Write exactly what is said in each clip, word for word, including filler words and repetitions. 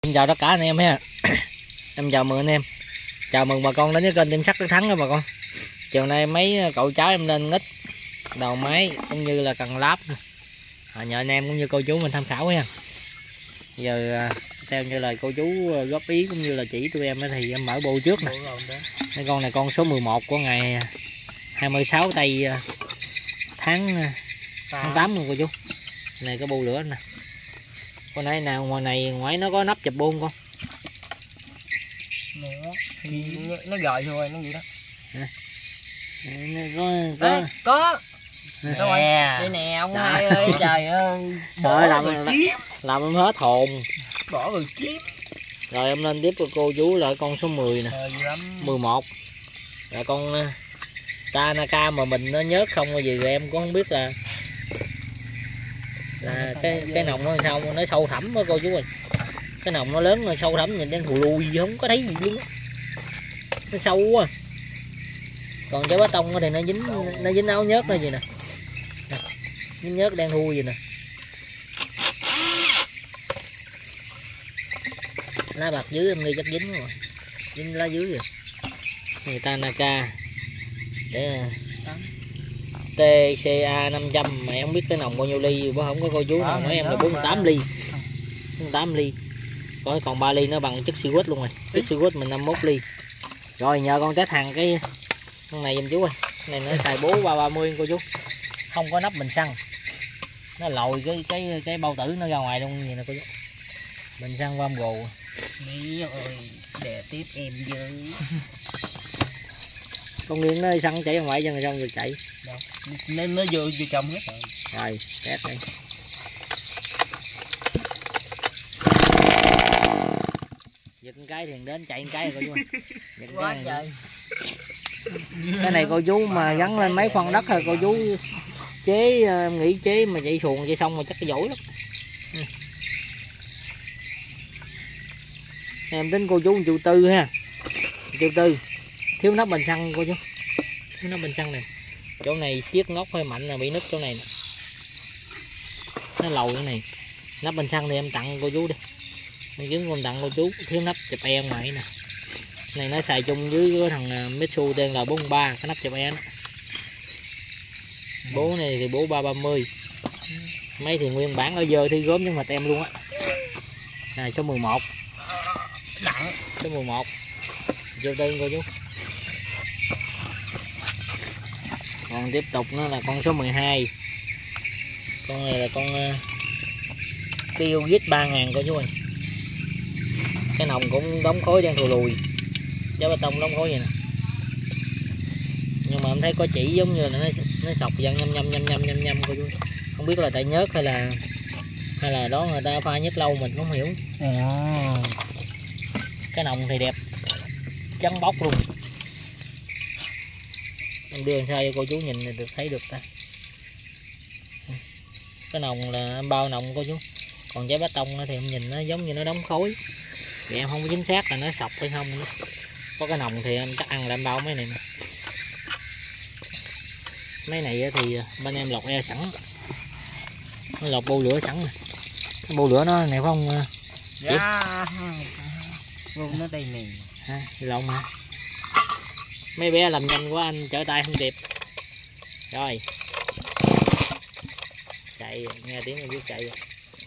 Em chào tất cả anh em ha. Em chào mừng anh em. Chào mừng bà con đến với kênh Tim Sắt Quyết Thắng đó bà con. Chiều nay mấy cậu cháu em lên ngít đầu máy cũng như là cần láp. À, nhờ anh em cũng như cô chú mình tham khảo ha. Giờ theo như lời cô chú góp ý cũng như là chỉ tụi em thì em mở bộ trước nè. Cái con này con số mười một của ngày hai mươi sáu tây tháng tháng tám luôn cô chú. Này cái bu lửa nè. Con này nào ngoài này ngoài nó có nắp chụp buông con. Thì nó gời thôi nó vậy đó. Có có có có nè đây nè ông hai ơi trời ơi trời làm làm em hết hồn bỏ rồi chip rồi em lên tiếp của cô chú là con số mười nè, mười một là con Tanaka mà mình nó nhớt không có gì rồi em cũng không biết là là cái cái nòng nó sao nó sâu thẳm đó cô chú ơi. Cái nòng nó lớn nó sâu thẳm nhìn đen thù lùi gì không có thấy gì luôn á, nó sâu quá. Còn trái bá tông thì nó dính nó dính áo nhớt nó gì nè, dính nhớt đen thui gì nè. Lá bạc dưới em đi chắc dính rồi, dính lá dưới rồi. Người Tanaka để tê xê a năm trăm mà em không biết cái nòng bao nhiêu ly, bữa không có cô chú nào nói em là bốn mươi tám ly, bốn mươi tám ly. Có còn ba ly nó bằng chất siêu quýt luôn rồi, chất siêu quýt mình năm mươi mốt ly. Rồi nhờ con test hàng cái con này giùm chú ơi, này nó xài bố ba ba mươi cô chú, không có nắp bình xăng, nó lòi cái cái cái bao tử nó ra ngoài luôn gì nè cô chú. Bình xăng vam gồ. Đi ơi, để tiếp em với. Con nghiêng nó xăng chạy ra ngoài chân xong rồi chạy. Đâu, nên nó vô vô trong hết rồi. Rồi, test đây. Giật cái thì đến chạy cái rồi cô chú. Giật Quá cái trời. Cái này cô chú mà gắn lên mấy khoan đất rồi cô chú chế, em nghĩ chế mà chạy xuồng chạy xong mà chắc cái giỏi lắm. Ừ. Em tính cô chú triệu tư ha, triệu tư thiếu nắp bình xăng cô chú, thiếu nắp bình xăng này. Chỗ này chiếc ngóc hơi mạnh là bị nứt chỗ này nè, nó lầu cái này. Nắp bình xăng thì em tặng cô chú đi, em kiếm con tặng cô chú. Thiếu nắp chụp e ngoài nè, này nó xài chung với cái thằng Mitsu tên là bốn ba, cái nắp chụp e đó. Bố này thì bố ba ba mươi, mấy thì nguyên bản ở dơ thi gốm nhưng mà tem luôn á. Này số mười một, Đặng. số mười một vô tên cô chú. Còn tiếp tục nó là con số mười hai, con này là con uh, kêu vít ba ngàn cô chú ơi. Cái nòng cũng đóng khối đen thù lùi, trái bê tông đóng khối vậy nè. Nhưng mà em thấy có chỉ giống như là nó nó sọc dần nhâm nhâm nhâm nhâm nhâm nhâm cô chú. Không biết là tại nhớt hay là hay là đó người ta pha nhớt lâu mình không hiểu. À. Cái nòng thì đẹp trắng bóc luôn. Em đưa sao cho cô chú nhìn thì được thấy được ta. Cái nòng là em bao nòng cô chú. Còn trái bê tông thì em nhìn nó giống như nó đóng khối. Thì em không có chính xác là nó sọc hay không nữa. Có cái nòng thì em chắc ăn là em bao mấy này nè. Mấy này thì bên em lọc e sẵn, nó lọc bô lửa sẵn nè. Cái bô lửa nó này phải không? Dạ. Vô nó đây nè. Ha, lộn hả? Mấy bé làm nhanh quá anh trở tay không kịp. Rồi. Chạy, nghe tiếng em biết chạy rồi.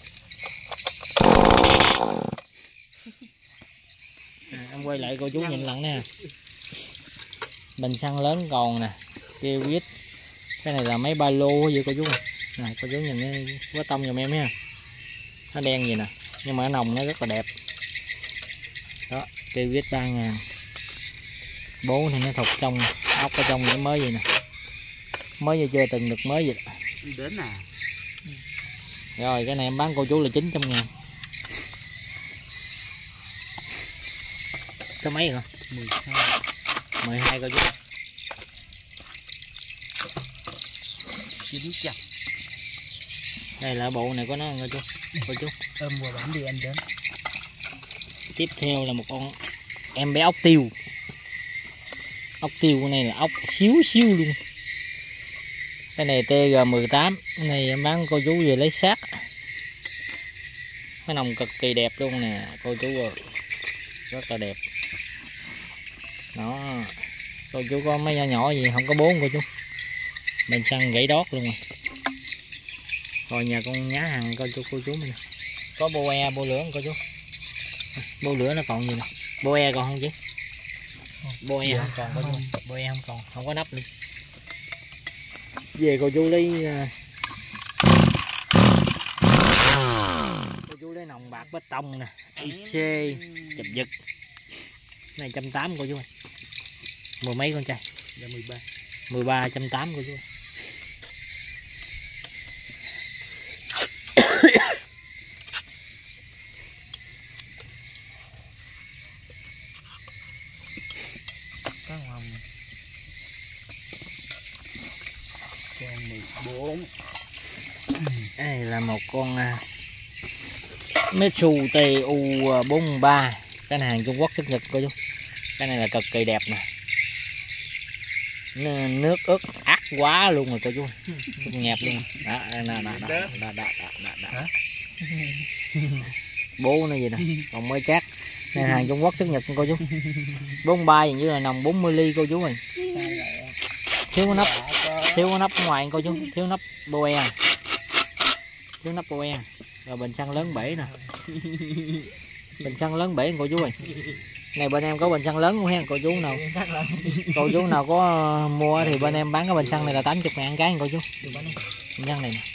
À, em quay lại cô chú nhìn lặng nè. Bình xăng lớn còn nè, kêu viết. Cái này là mấy ba lô vậy cô chú nè. Nè cô chú nhìn cái quá tông giùm em ha. Nó đen gì nè, nhưng mà cái nòng nó rất là đẹp. Đó, kêu viết ba ngàn. Bố thì nó thục trong, ốc ở trong nó mới vậy nè. Mới giờ chưa từng được mới vậy. Đến à. Rồi cái này em bán cô chú là chín trăm ngàn. Có mấy rồi? mười hai. mười hai cô chú. chín trăm. Đây là bộ này của nó cô chú. Cô chú. Ôm qua bản đi anh đến. Tiếp theo là một con em bé ốc tiêu. Ốc tiêu của này là ốc xíu xíu luôn. Cái này T G mười tám, cái này em bán cô chú về lấy xác. Cái nòng cực kỳ đẹp luôn nè cô chú ơi, rất là đẹp. Đó, cô chú có mấy nhỏ nhỏ gì không có bốn cô chú. Bên săn gãy đót luôn rồi. Rồi nhà con nhá hàng cô chú cô chú mình có bô e bô lửa không cô chú? Bô lửa nó còn gì nè, bô e còn không chứ? Bô e không còn cô chú, bô e không còn, không có nắp luôn. Về cô chú lấy cô chú lấy nòng bạc bê tông nè, i xê chụp giật này trăm tám cô chú ơi, mười mấy con trai, mười ba mười ba trăm tám cô chú. bốn. Đây là một con Mitsu T U bốn ba, cái này hàng Trung Quốc xuất Nhật cô chú. Cái này là cực kỳ đẹp nè, nước ướt ác quá luôn rồi cô chú, nhẹp luôn. Đó, đó, đó, đó, đó, đó, đó, đó. Bố nó gì nè, còn mới chát. Này hàng Trung Quốc xuất Nhật cô chú. bốn ba như là nòng bốn mươi ly cô chú ơi. Thiếu cái nắp, thiếu cái nắp ngoài cô chú, thiếu nắp bô e, thiếu nắp bô e. Rồi bình xăng lớn bể nè, bình xăng lớn bể cô chú ơi. Này bên em có bình xăng lớn không ha cô chú nào? Cô chú nào có mua thì bên em bán cái bình xăng này là tám mươi ngàn cái cô chú. Bình xăng này nè,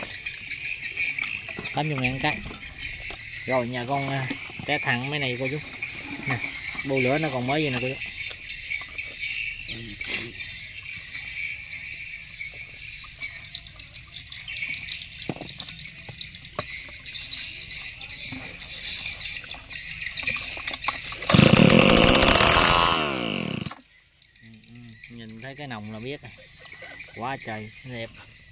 tám mươi ngàn cái. Rồi nhà con té thẳng mấy này cô chú. Nè, bô lửa nó còn mới gì nè cô chú. Nhìn thấy cái nòng là biết rồi, quá trời đẹp.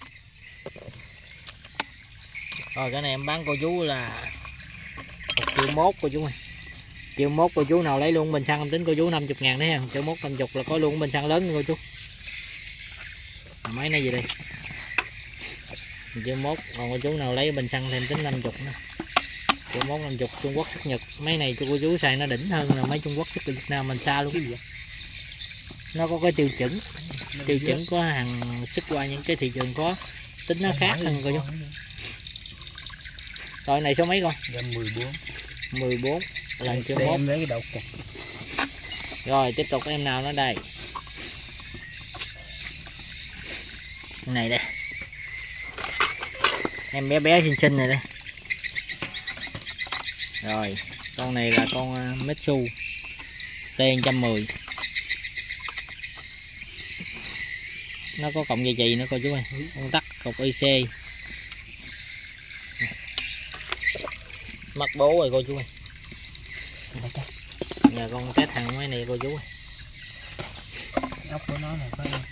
Rồi cái này em bán cô chú là một triệu mốt cô chú ơi, triệu mốt cô chú nào lấy luôn bình xăng em tính cô chú năm mươi ngàn đấy ha, triệu mốt năm mươi là có luôn bình xăng lớn cô chú. Máy này gì đây triệu mốt, còn cô chú nào lấy bình xăng thì em tính năm mươi nữa. Triệu mốt năm mươi Trung Quốc xuất Nhật, mấy này cho cô chú xài nó đỉnh hơn là mấy Trung Quốc xuất Việt Nam mình xa luôn. Nó có cái tiêu chuẩn, tiêu chuẩn có hàng xuất qua những cái thị trường có tính nó khác hơn cô chú. Rồi này số mấy con? mười bốn. mười bốn lần triệu mốt. Rồi tiếp tục em nào nữa đây. Cái này đây. Em bé bé xinh xinh này đây. Rồi, con này là con Mitsu T một trăm mười. Nó có cọng dây chì nữa cô chú ơi, con tắc cục i xê. Mất bố rồi cô chú ơi. Nhà con test thằng mấy này cô chú ơi. Ốc của nó này phải không?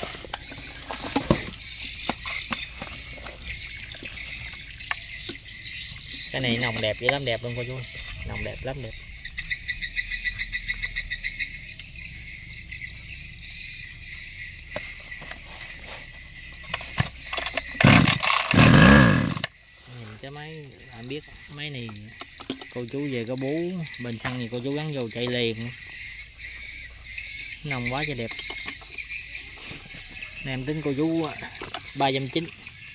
Cái này nòng đẹp dữ lắm, đẹp luôn cô chú ơi. Nòng đẹp lắm, đẹp. Cái máy anh biết máy này cô chú về có bú bình xăng thì cô chú gắn vô chạy liền, nồng quá cho đẹp. Này em tính cô chú ba trăm chín mươi.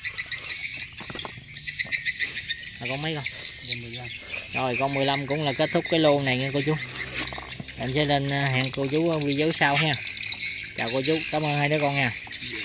À, con mấy con? Rồi con mười lăm cũng là kết thúc cái lô này nha cô chú. Em sẽ lên hẹn cô chú video sau ha. Chào cô chú, cảm ơn hai đứa con nha.